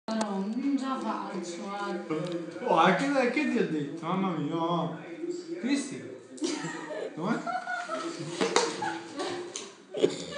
No, non ce la faccio. Oh, che ti ho detto? Mamma mia, oh. Cristi? Dove?